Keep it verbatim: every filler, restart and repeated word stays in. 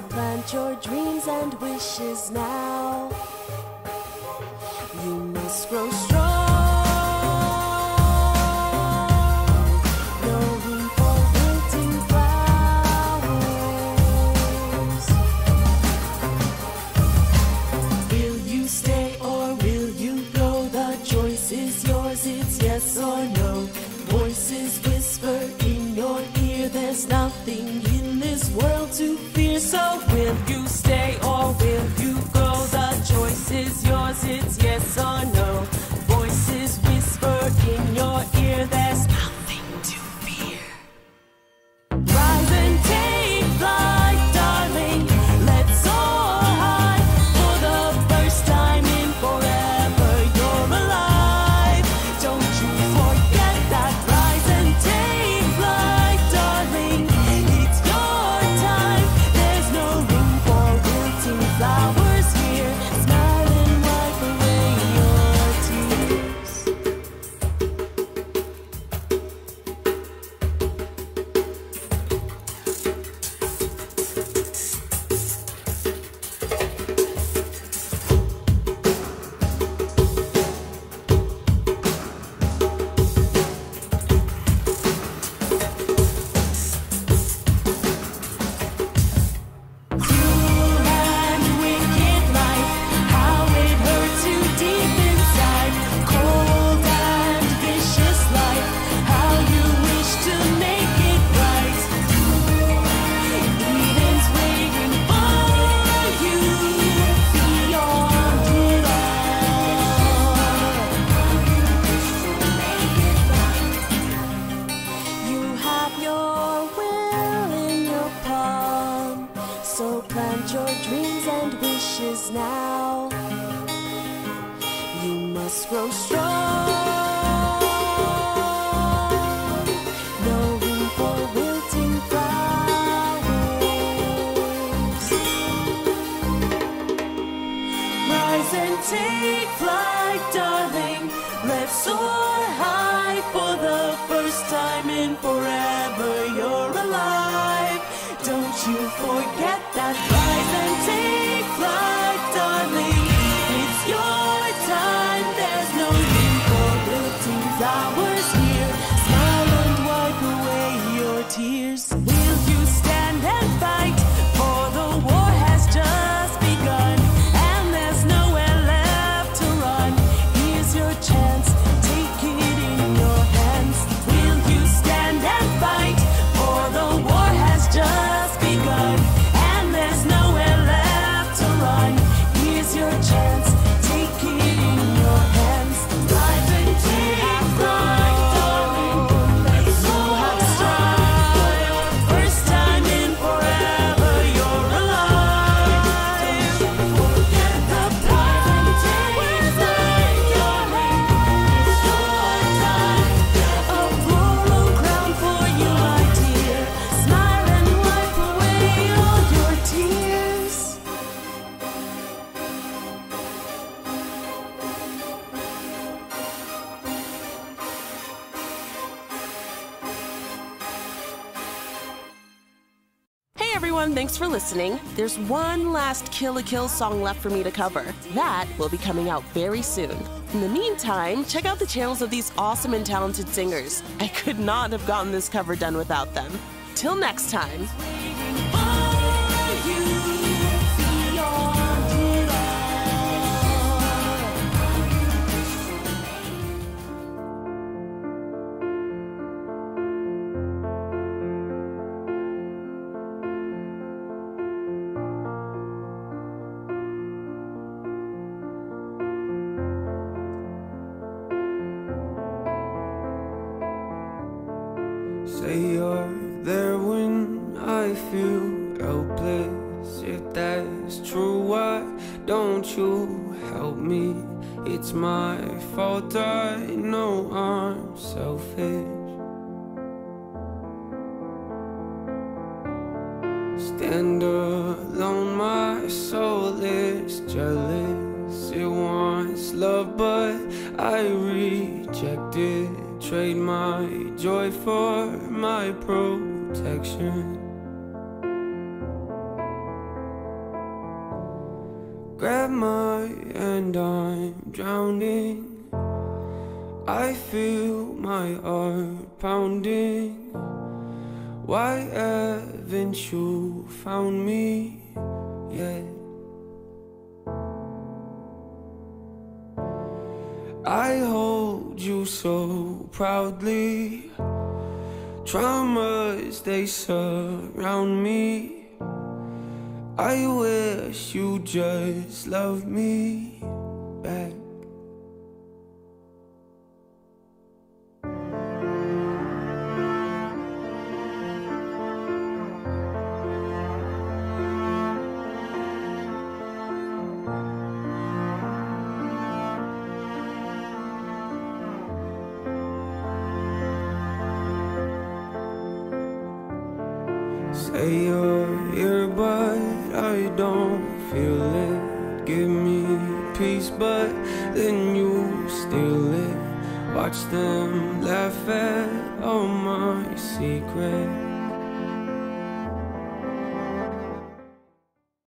plant your dreams and wishes now. You must grow strong. No room for wilting flowers. Will you stay or will you go? The choice is yours, it's yes or no. Voices whisper in your ear, there's nothing in this world to fear. So will you stay or will you go? The choice is yours, it's yes or no. Voices whisper in your ear, there's nothing to fear. Rise and take flight, darling. Let's soar high. For the first time in forever, you're alive. Don't you forget that. Rise and take flight, darling. It's your time. There's no room for wilting flowers here. Smile and wipe away your tears. Cruel and wicked life, how it hurts you deep inside. Cold and vicious life, how you wish to make it right. Eden's waiting for you beyond it all. You have your will in your palm, so plant your dreams and wishes now. You must grow strong. No room for wilting flowers. Rise and take flight, darling. Let's soar high. For the first time in forever, you're alive. Don't you forget that. Rise and take flight, darling. It's your time. There's no room for wilting flowers here. Smile and wipe away your tears. Will you stand and fight? For the war has just begun, and there's nowhere left to run. Here's your chance. Take it in your hands. Will you stand and fight? For the war has just begun, and there's nowhere left to run. Here's your chance. Take it in your hands. Rise and take flight, darling. Let's go have a stride. First time in forever, you're alive. Forget the past. Take flight, darling. It's your time. A floral crown for you, my dear. Smile and wipe away all your tears. Hey everyone, thanks for listening. There's one last Kill a Kill song left for me to cover. That will be coming out very soon. In the meantime, check out the channels of these awesome and talented singers. I could not have gotten this cover done without them. Till next time. Say you're there when I feel helpless. If that's true, why don't you help me? It's my fault, I know I'm selfish. Stand alone, my soul is jealous. It wants love, but I reject it. Trade my joy for my protection. grab my hand, I'm drowning. I feel my heart pounding. Why haven't you found me yet? I hold you so proudly. Traumas, they surround me. I wish you just loved me back. Say you're here, but I don't feel it. Give me peace, but then you steal it. Watch them laugh at all my secrets.